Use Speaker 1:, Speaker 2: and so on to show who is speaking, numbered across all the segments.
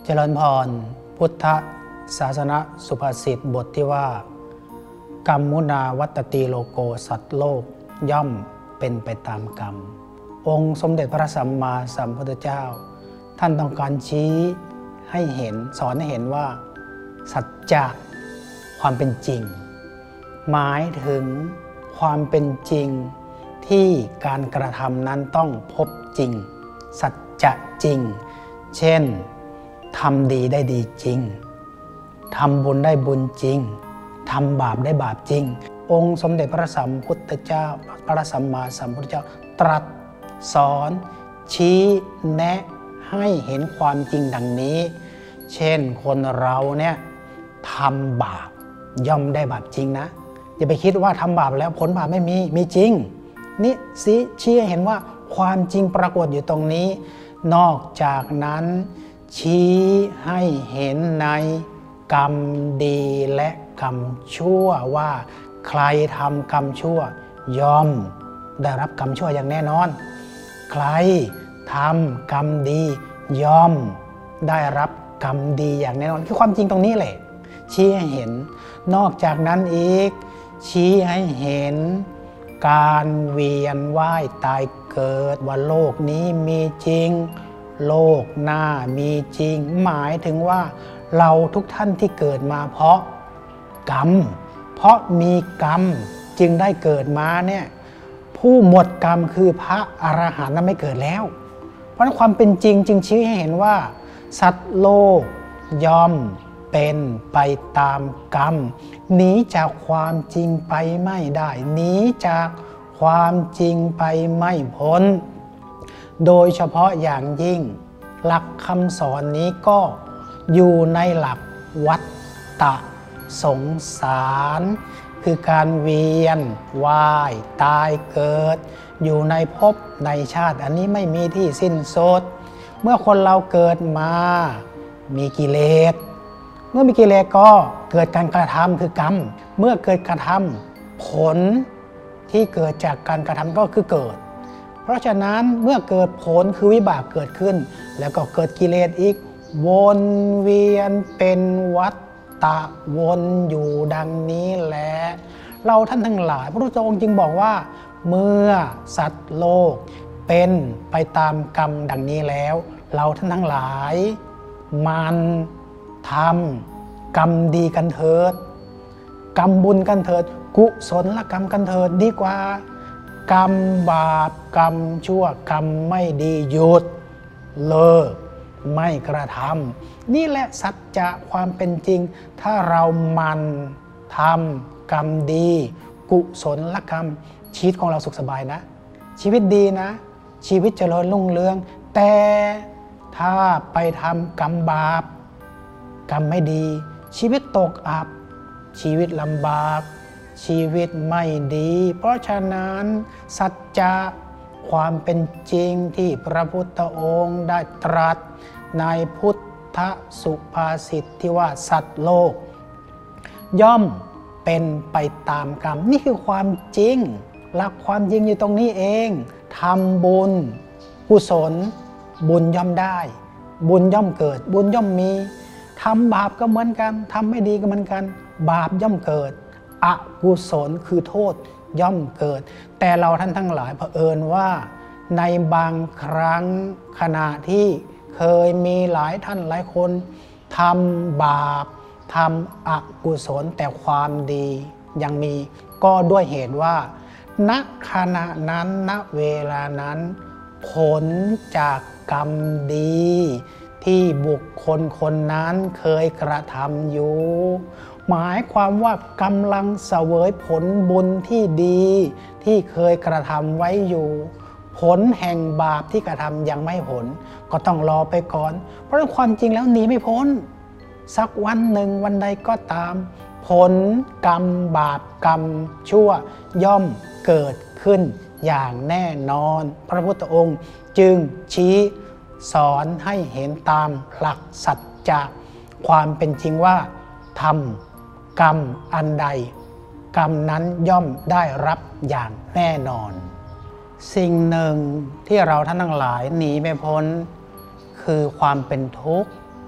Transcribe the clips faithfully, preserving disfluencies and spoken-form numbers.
Speaker 1: เจริญพรพุทธศาสนสุภาษิตบทที่ว่ากรรมมุนาวัตติโลโกสัตว์โลกย่อมเป็นไปตามกรรมองค์สมเด็จพระสัมมาสัมพุทธเจ้าท่านต้องการชี้ให้เห็นสอนให้เห็นว่าสัจจะความเป็นจริงหมายถึงความเป็นจริงที่การกระทำนั้นต้องพบจริงสัจจะจริงเช่นทำดีได้ดีจริงทำบุญได้บุญจริงทำบาปได้บาปจริงองค์สมเด็จพระสัมพุทธเจ้าพระสัมมาสัมพุทธเจ้าตรัสสอนชี้แนะให้เห็นความจริงดังนี้เช่นคนเราเนี่ยทำบาปย่อมได้บาปจริงนะอย่าไปคิดว่าทำบาปแล้วผลบาปไม่มีมีจริงนี่สิชี้ให้เห็นว่าความจริงปรากฏอยู่ตรงนี้นอกจากนั้นชี้ให้เห็นในกรรมดีและกรรมชั่วว่าใครทำกรรมชั่วย่อมได้รับกรรมชั่วอย่างแน่นอนใครทำกรรมดีย่อมได้รับกรรมดีอย่างแน่นอนคือความจริงตรงนี้แหละชี้ให้เห็นนอกจากนั้นอีกชี้ให้เห็นการเวียนว่ายตายเกิดว่าโลกนี้มีจริงโลกหน้ามีจริงหมายถึงว่าเราทุกท่านที่เกิดมาเพราะกรรมเพราะมีกรรมจึงได้เกิดมาเนี่ยผู้หมดกรรมคือพระอรหันต์นั้นไม่เกิดแล้วเพราะความเป็นจริงจึงชี้ให้เห็นว่าสัตว์โลกย่อมเป็นไปตามกรรมหนีจากความจริงไปไม่ได้หนีจากความจริงไปไม่พ้นโดยเฉพาะอย่างยิ่งหลักคำสอนนี้ก็อยู่ในหลักวัฏฏะสงสารคือการเวียนว่ายตายเกิดอยู่ในภพในชาติอันนี้ไม่มีที่สิ้นสุดเมื่อคนเราเกิดมามีกิเลสเมื่อมีกิเลสก็เกิดการกระทำคือกรรมเมื่อเกิดกระทำผลที่เกิดจากการกระทำก็คือเกิดเพราะฉะนั้นเมื่อเกิดผลคือวิบากเกิดขึ้นแล้วก็เกิดกิเลสอีกวนเวียนเป็นวัฏฏะวนอยู่ดังนี้แหละเราท่านทั้งหลายพระพุทธองค์จึงบอกว่าเมื่อสัตว์โลกเป็นไปตามกรรมดังนี้แล้วเราท่านทั้งหลายมันทำกรรมดีกันเถิดกรรมบุญกันเถิดกุศลกรรมกันเถิดดีกว่ากรรมบาปกรรมชั่วกรรมไม่ดีหยุดเลิกไม่กระทำนี่แหละสัจจะความเป็นจริงถ้าเรามันทำกรรมดีกุศลกรรมชีวิตของเราสุขสบายนะชีวิตดีนะชีวิตเจริญรุ่งเรืองแต่ถ้าไปทำกรรมบาปกรรมไม่ดีชีวิตตกอับชีวิตลำบากชีวิตไม่ดีเพราะฉะนั้นสัจจะความเป็นจริงที่พระพุทธองค์ได้ตรัสในพุทธสุภาษิตที่ว่าสัตว์โลกย่อมเป็นไปตามกรรมนี่คือความจริงหลักความจริงอยู่ตรงนี้เองทำบุญกุศลบุญย่อมได้บุญย่อมเกิดบุญย่อมมีทำบาปก็เหมือนกันทำไม่ดีก็เหมือนกันบาปย่อมเกิดอกุศลคือโทษย่อมเกิดแต่เราท่านทั้งหลายเผอิญว่าในบางครั้งขณะที่เคยมีหลายท่านหลายคนทำบาปทำอกุศลแต่ความดียังมีก็ด้วยเหตุว่าณขณะนั้นณเวลานั้นผลจากกรรมดีที่บุคคลคนนั้นเคยกระทำอยู่หมายความว่ากำลังเสวยผลบุญที่ดีที่เคยกระทำไว้อยู่ผลแห่งบาปที่กระทำยังไม่ผลก็ต้องรอไปก่อนเพราะความจริงแล้วหนีไม่พ้นสักวันหนึ่งวันใดก็ตามผลกรรมบาปกรรมชั่วย่อมเกิดขึ้นอย่างแน่นอนพระพุทธองค์จึงชี้สอนให้เห็นตามหลักสัจจะความเป็นจริงว่าทำกรรมอันใดกรรมนั้นย่อมได้รับอย่างแน่นอนสิ่งหนึ่งที่เราท่านทั้งหลายหนีไม่พ้นคือความเป็นทุกข์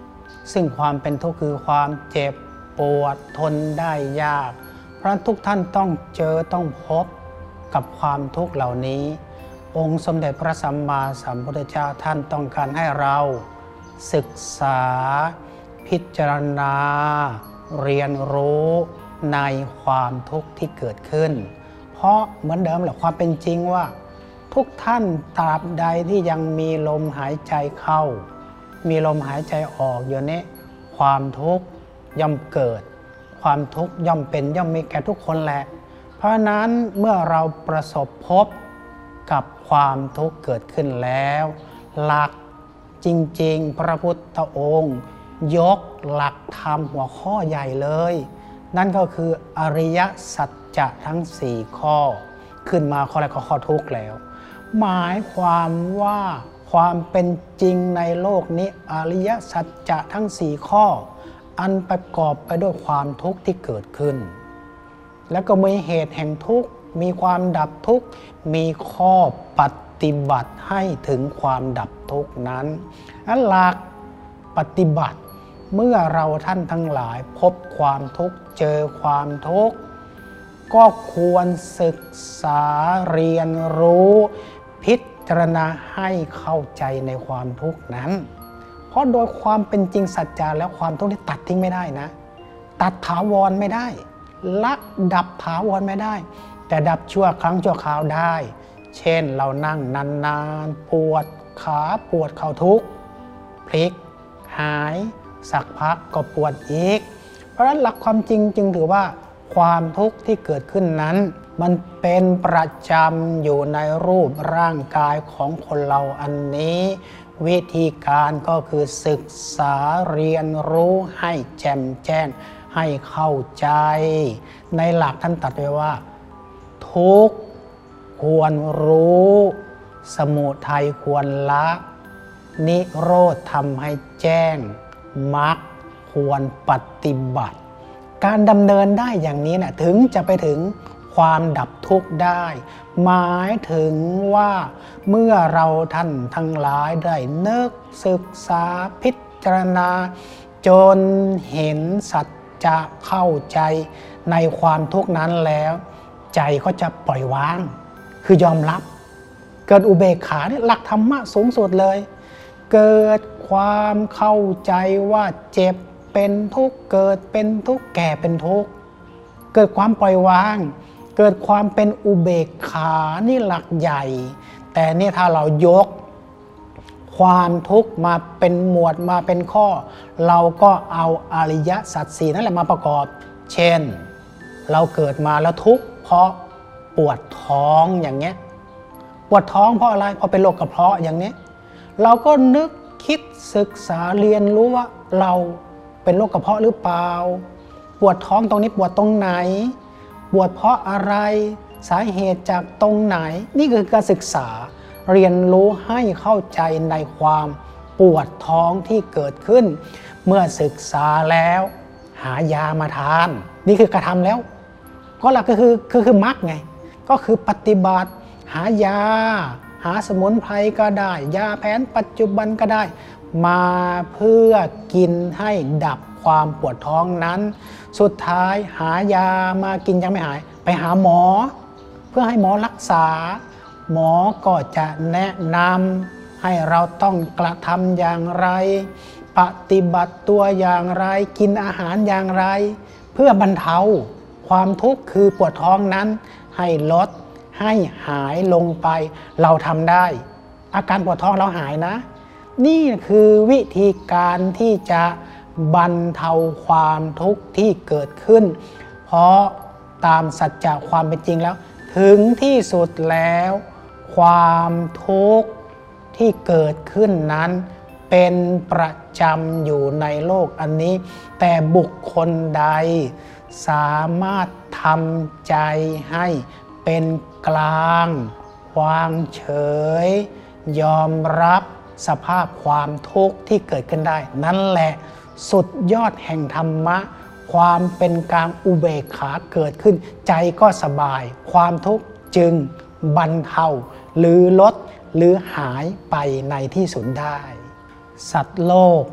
Speaker 1: ซึ่งความเป็นทุกข์คือความเจ็บปวดทนได้ยากเพราะทุกท่านต้องเจอต้องพบกับความทุกข์เหล่านี้องค์สมเด็จพระสัมมาสัมพุทธเจ้าท่านต้องการให้เราศึกษาพิจารณาเรียนรู้ในความทุกข์ที่เกิดขึ้นเพราะเหมือนเดิมแหละความเป็นจริงว่าทุกท่านตราบใดที่ยังมีลมหายใจเข้ามีลมหายใจออกอยู่นี้ความทุกข์ย่อมเกิดความทุกข์ย่อมเป็นย่อมมีแก่ทุกคนแหละเพราะนั้นเมื่อเราประสบพบกับความทุกข์เกิดขึ้นแล้วหลักจริงๆพระพุทธองค์ยกหลักธรรมหัวข้อใหญ่เลยนั่นก็คืออริยสัจจะทั้งสี่ข้อขึ้นมาข้อแรกก็ข้อทุกข์แล้วหมายความว่าความเป็นจริงในโลกนี้อริยสัจจะทั้งสี่ข้ออันประกอบไปด้วยความทุกข์ที่เกิดขึ้นแล้วก็มีเหตุแห่งทุกข์มีความดับทุกข์มีข้อปฏิบัติให้ถึงความดับทุกข์นั้นหลักปฏิบัติเมื่อเราท่านทั้งหลายพบความทุกข์เจอความทุกข์ก็ควรศึกษาเรียนรู้พิจารณาให้เข้าใจในความทุกข์นั้นเพราะโดยความเป็นจริงสัจจะแล้วความทุกข์ที่ตัดทิ้งไม่ได้นะตัดถาวรไม่ได้ละดับถาวรไม่ได้แต่ดับชั่วครั้งชั่วคราวได้เช่นเรานั่งนานๆปวดขาปวดเข่าทุกข์พลิกหายสักพักก็ปวดอีกเพราะฉะนั้นหลักความจริงจึงถือว่าความทุกข์ที่เกิดขึ้นนั้นมันเป็นประจำอยู่ในรูปร่างกายของคนเราอันนี้วิธีการก็คือศึกษาเรียนรู้ให้แจ่มแจ้งให้เข้าใจในหลักท่านตรัสไว้ว่าทุกข์ควรรู้สมุทัยควรละนิโรธทำให้แจ้งมรรคควรปฏิบัติการดำเนินได้อย่างนี้นะถึงจะไปถึงความดับทุกข์ได้หมายถึงว่าเมื่อเราท่านทั้งหลายได้นึกศึกษาพิจารณาจนเห็นสัจจะเข้าใจในความทุกข์นั้นแล้วใจก็จะปล่อยวางคือยอมรับเกิดอุเบกขาเนี่ยหลักธรรมะสูงสุดเลยเกิดความเข้าใจว่าเจ็บเป็นทุกข์เกิดเป็นทุกข์แก่เป็นทุกข์เกิดความปล่อยวางเกิดความเป็นอุเบกขานี่หลักใหญ่แต่นี่ถ้าเรายกความทุกข์มาเป็นหมวดมาเป็นข้อเราก็เอาอริยสัจสี่นั่นแหละมาประกอบเช่นเราเกิดมาแล้วทุกข์เพราะปวดท้องอย่างเงี้ยปวดท้องเพราะอะไรเพราะเป็นโรคกระเพาะอย่างนี้เราก็นึกคิดศึกษาเรียนรู้ว่าเราเป็นโรคกระเพาะหรือเปล่าปวดท้องตรงนี้ปวดตรงไหนปวดเพราะอะไรสาเหตุจากตรงไหนนี่คือการศึกษาเรียนรู้ให้เข้าใจในความปวดท้องที่เกิดขึ้นเมื่อศึกษาแล้วหายามาทานนี่คือกระทำแล้วก็หลักก็คือคือคือมรรคไงก็คือปฏิบัติหายาหาสมุนไพรก็ได้ยาแผนปัจจุบันก็ได้มาเพื่อกินให้ดับความปวดท้องนั้นสุดท้ายหายามากินยังไม่หายไปหาหมอเพื่อให้หมอรักษาหมอก็จะแนะนำให้เราต้องกระทำอย่างไรปฏิบัติตัวอย่างไรกินอาหารอย่างไรเพื่อบรรเทาความทุกข์คือปวดท้องนั้นให้ลดให้หายลงไปเราทำได้อาการปวดท้องเราหายนะนี่คือวิธีการที่จะบรรเทาความทุกข์ที่เกิดขึ้นเพราะตามสัจจะความเป็นจริงแล้วถึงที่สุดแล้วความทุกข์ที่เกิดขึ้นนั้นเป็นประจำอยู่ในโลกอันนี้แต่บุคคลใดสามารถทำใจให้เป็นกลางวางเฉยยอมรับสภาพความทุกข์ที่เกิดขึ้นได้นั่นแหละสุดยอดแห่งธรรมะความเป็นกลางอุเบกขาเกิดขึ้นใจก็สบายความทุกข์จึงบรรเทาหรือลดหรือหายไปในที่สุดได้สัตว์โลก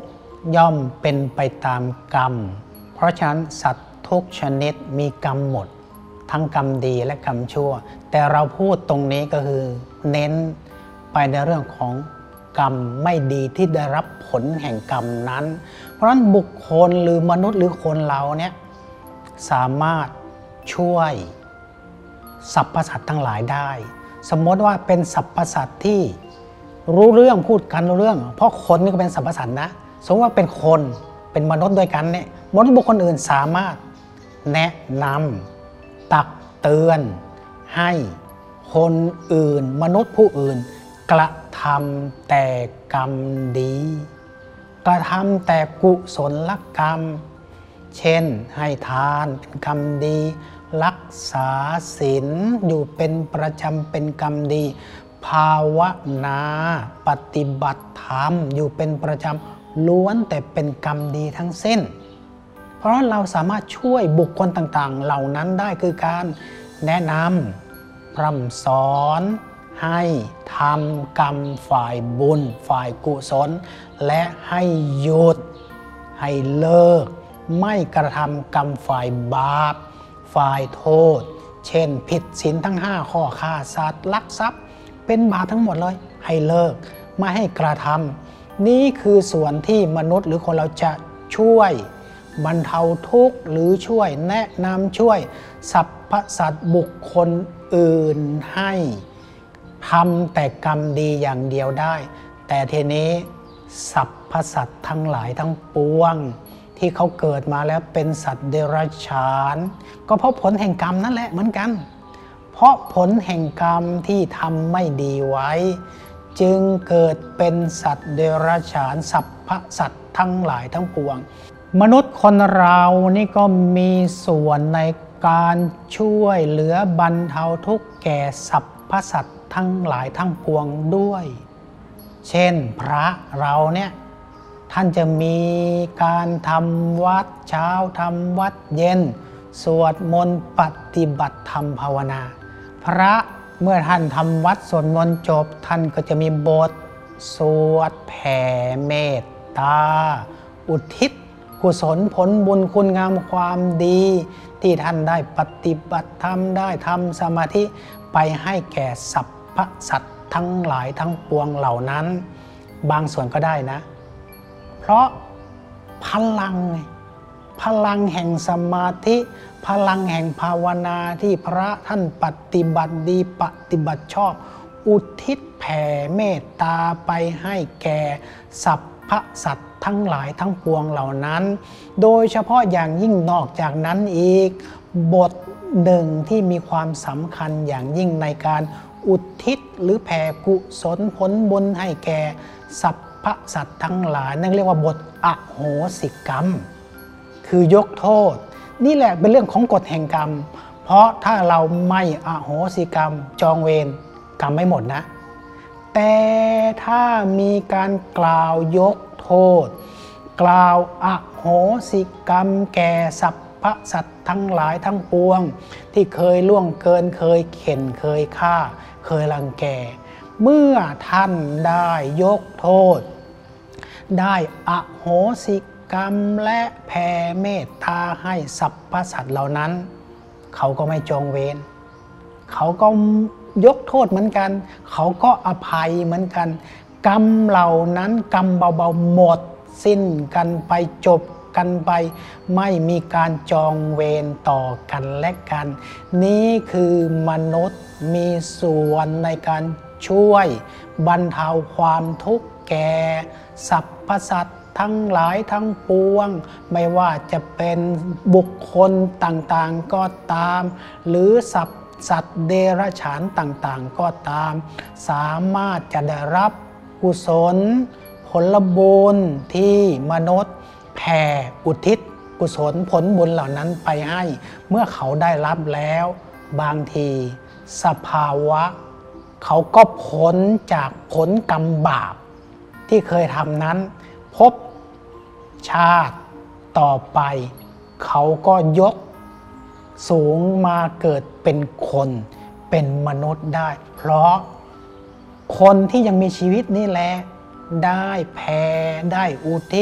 Speaker 1: ย่อมเป็นไปตามกรรมเพราะฉะนั้นสัตว์ทุกชนิดมีกรรมหมดทั้งกรรมดีและกรรมชั่วแต่เราพูดตรงนี้ก็คือเน้นไปในเรื่องของกรรมไม่ดีที่ได้รับผลแห่งกรรมนั้นเพราะฉะนั้นบุคคลหรือมนุษย์หรือคนเราเนี่ยสามารถช่วยสรรพสัตว์ทั้งหลายได้สมมติว่าเป็นสรรพสัตว์ที่รู้เรื่องพูดกันรู้เรื่องเพราะคนนี่ก็เป็นสรรพสัตว์นะสมมติว่าเป็นคนเป็นมนุษย์ด้วยกันเนี่ยมนุษย์บุคคลอื่นสามารถแนะนำตักเตือนให้คนอื่นมนุษย์ผู้อื่นกระทำแต่กรรมดีกระทำแต่กุศลกรรมเช่นให้ทานเป็นกรรมดีรักษาศีลอยู่เป็นประจำเป็นกรรมดีภาวนาปฏิบัติธรรมอยู่เป็นประจำล้วนแต่เป็นกรรมดีทั้งสิ้นเพราะเราสามารถช่วยบุคคลต่างๆเหล่านั้นได้คือการแนะนำพร่ำสอนให้ทำกรรมฝ่ายบุญฝ่ายกุศลและให้หยุดให้เลิกไม่กระทำกรรมฝ่ายบาปฝ่ายโทษเช่นผิดศีลทั้งห้าข้อฆ่าสัตว์ลักทรัพย์เป็นบาปทั้งหมดเลยให้เลิกไม่ให้กระทำนี่คือส่วนที่มนุษย์หรือคนเราจะช่วยบรรเทาทุกข์หรือช่วยแนะนำช่วยสรรพสัตว์บุคคลอื่นให้ทำแต่กรรมดีอย่างเดียวได้แต่ทีนี้สรรพสัตว์ทั้งหลายทั้งปวงที่เขาเกิดมาแล้วเป็นสัตว์เดรัจฉานก็เพราะผลแห่งกรรมนั่นแหละเหมือนกันเพราะผลแห่งกรรมที่ทำไม่ดีไว้จึงเกิดเป็นสัตว์เดรัจฉานสรรพสัตว์ทั้งหลายทั้งปวงมนุษย์คนเรานี่ก็มีส่วนในการช่วยเหลือบรรเทาทุกข์แก่สรรพสัตว์ทั้งหลายทั้งปวงด้วยเช่นพระเราเนี่ยท่านจะมีการทำวัดเช้าทำวัดเย็นสวดมนต์ปฏิบัติธรรมภาวนาพระเมื่อท่านทำวัดสวดมนต์จบท่านก็จะมีบทสวดแผ่เมตตาอุทิศกุศลผลบุญคุณงามความดีที่ท่านได้ปฏิบัติธรรมได้ทำสมาธิไปให้แก่สรรพสัตว์ทั้งหลายทั้งปวงเหล่านั้นบางส่วนก็ได้นะเพราะพลังพลังแห่งสมาธิพลังแห่งภาวนาที่พระท่านปฏิบัติดีปฏิบัติชอบอุทิศแผ่เมตตาไปให้แก่สรรพสัตว์ทั้งหลายทั้งปวงเหล่านั้นโดยเฉพาะอย่างยิ่งนอกจากนั้นอีกบทหนึ่งที่มีความสำคัญอย่างยิ่งในการอุทิศหรือแผ่กุศลผลบุญให้แก่สรรพสัตว์ทั้งหลายนั่นเรียกว่าบทอโหสิกรรมคือยกโทษนี่แหละเป็นเรื่องของกฎแห่งกรรมเพราะถ้าเราไม่อโหสิกรรมจองเวรกรรมไม่หมดนะแต่ถ้ามีการกล่าวยกโทษกล่าวอโหสิกรรมแก่สรรพสัตว์ทั้งหลายทั้งปวงที่เคยล่วงเกินเคยเข็นเคยฆ่าเคยรังแกเมื่อท่านได้ยกโทษได้อโหสิกรรมและแผ่เมตตาให้สรรพสัตว์เหล่านั้นเขาก็ไม่จองเวรเขาก็ยกโทษเหมือนกันเขาก็อภัยเหมือนกันกรรมเหล่านั้นกรรมเบาๆหมดสิ้นกันไปจบกันไปไม่มีการจองเวรต่อกันและกันนี่คือมนุษย์มีส่วนในการช่วยบรรเทาความทุกข์แก่สรรพสัตว์ทั้งหลายทั้งปวงไม่ว่าจะเป็นบุคคลต่างๆก็ตามหรือสัตว์สัตว์เดรัจฉานต่างๆก็ตามสามารถจะได้รับกุศลผลบุญที่มนุษย์แผ่อุทิศกุศลผลบุญเหล่านั้นไปให้เมื่อเขาได้รับแล้วบางทีสภาวะเขาก็พ้นจากผลกรรมบาปที่เคยทำนั้นพบชาติต่อไปเขาก็ยกสูงมาเกิดเป็นคนเป็นมนุษย์ได้เพราะคนที่ยังมีชีวิตนี่แหละได้แผ่ได้อุทิศ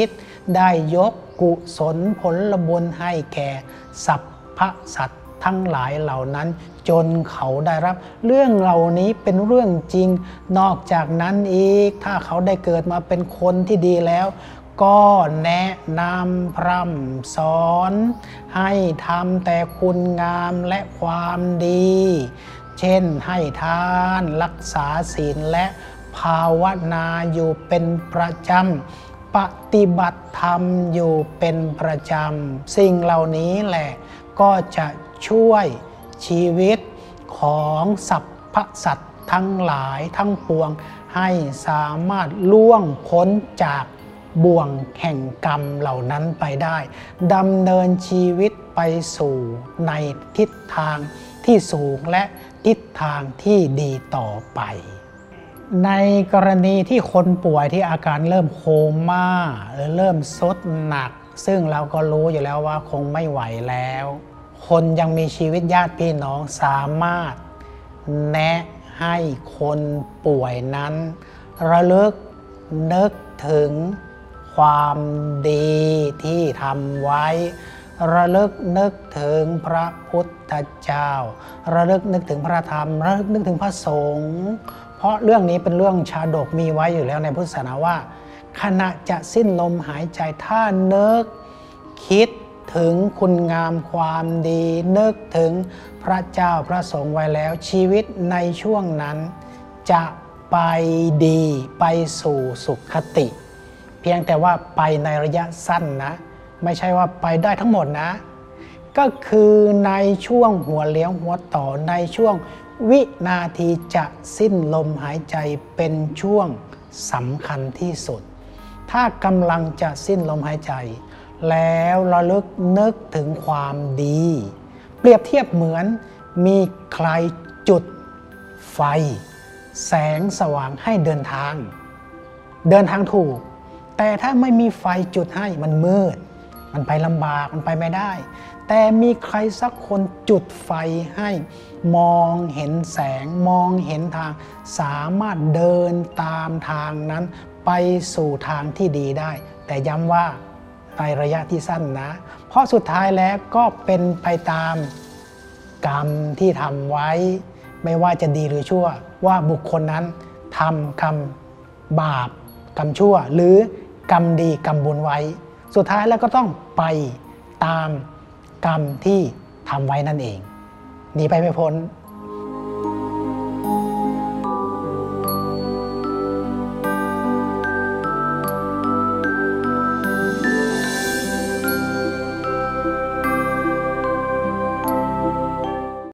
Speaker 1: ได้ยกกุศลผลบุญให้แก่สรรพสัตว์ทั้งหลายเหล่านั้นจนเขาได้รับเรื่องเหล่านี้เป็นเรื่องจริงนอกจากนั้นอีกถ้าเขาได้เกิดมาเป็นคนที่ดีแล้วก็แนะนำพร่ำสอนให้ทำแต่คุณงามและความดีเช่นให้ทานรักษาศีลและภาวนาอยู่เป็นประจำปฏิบัติธรรมอยู่เป็นประจำสิ่งเหล่านี้แหละก็จะช่วยชีวิตของสรรพสัตว์ทั้งหลายทั้งปวงให้สามารถล่วงพ้นจากบ่วงแห่งกรรมเหล่านั้นไปได้ดำเนินชีวิตไปสู่ในทิศทางที่สูงและทิศทางที่ดีต่อไปในกรณีที่คนป่วยที่อาการเริ่มโคม่าหรือเริ่มทรุดหนักซึ่งเราก็รู้อยู่แล้วว่าคงไม่ไหวแล้วคนยังมีชีวิตญาติพี่น้องสามารถแนะให้คนป่วยนั้นระลึกนึกถึงความดีที่ทำไว้ระลึกนึกถึงพระพุทธเจ้าระลึกนึกถึงพระธรรมระลึกนึกถึงพระสงฆ์เพราะเรื่องนี้เป็นเรื่องชาดกมีไว้อยู่แล้วในพุทธศาสนาว่าขณะจะสิ้นลมหายใจถ้านึกคิดถึงคุณงามความดีนึกถึงพระเจ้าพระสงฆ์ไว้แล้วชีวิตในช่วงนั้นจะไปดีไปสู่สุขติเพียงแต่ว่าไปในระยะสั้นนะไม่ใช่ว่าไปได้ทั้งหมดนะก็คือในช่วงหัวเลี้ยวหัวต่อในช่วงวินาทีจะสิ้นลมหายใจเป็นช่วงสำคัญที่สุดถ้ากำลังจะสิ้นลมหายใจแล้วระลึกนึกถึงความดีเปรียบเทียบเหมือนมีใครจุดไฟแสงสว่างให้เดินทางเดินทางถูกแต่ถ้าไม่มีไฟจุดให้มันมืดมันไปลำบากมันไปไม่ได้แต่มีใครสักคนจุดไฟให้มองเห็นแสงมองเห็นทางสามารถเดินตามทางนั้นไปสู่ทางที่ดีได้แต่ย้ำว่าในระยะที่สั้นนะเพราะสุดท้ายแล้วก็เป็นไปตามกรรมที่ทำไว้ไม่ว่าจะดีหรือชั่วว่าบุคคลนั้นทำกรรมบาปกรรมชั่วหรือกรรมดีกรรมบุญไว้สุดท้ายแล้วก็ต้องไปตามกรรมที่ทำไว้นั่นเองหนีไปไม่พ้น